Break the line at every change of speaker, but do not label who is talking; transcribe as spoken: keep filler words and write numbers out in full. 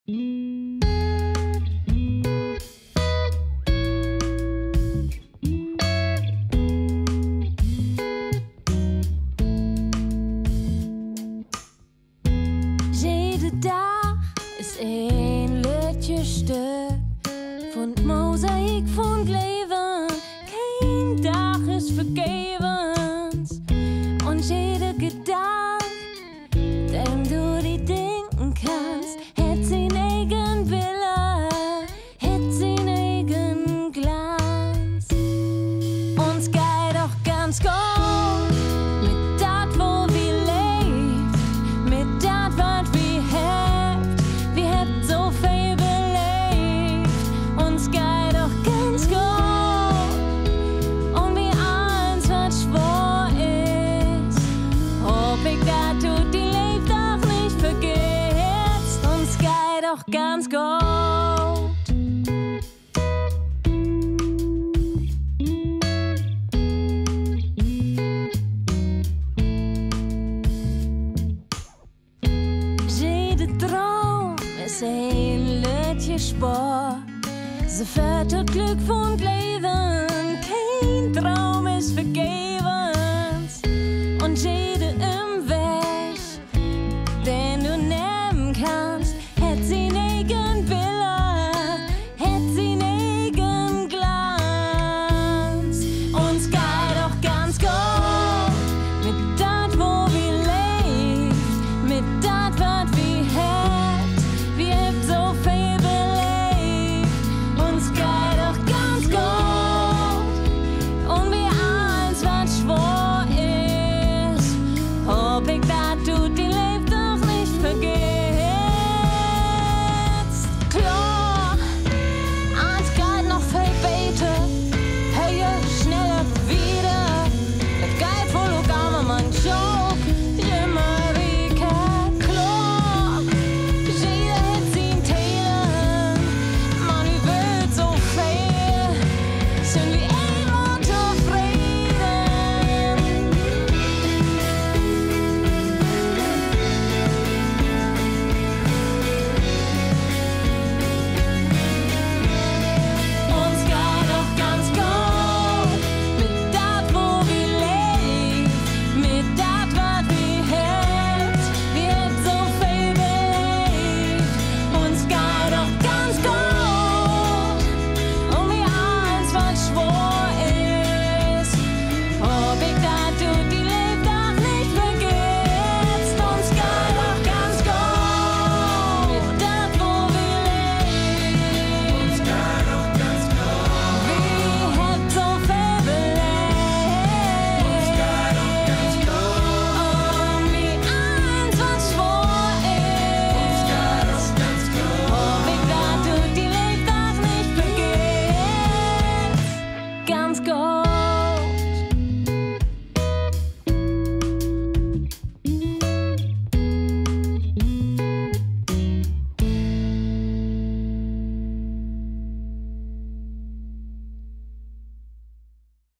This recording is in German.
Jede dag is een liedje stuk van het mozaïek van het leven. Geen dag is vergevens. En jede gedank, dem du die denken kannst, het zijn eigen Wille, het zijn eigen Glanz. Uns geht doch ganz gut mit dat, wo wir lebt, mit dat, wat wir hebt. Wir hebt so viel belebt. Uns geht doch ganz gut und wie eins, wat schwor ist. Hopp ich, dat du die lebt doch nicht vergisst. Uns geht doch ganz gut. Jede droom is een liedje spoor. Ze vet het geluk van het leven. Geen droom is vergeten.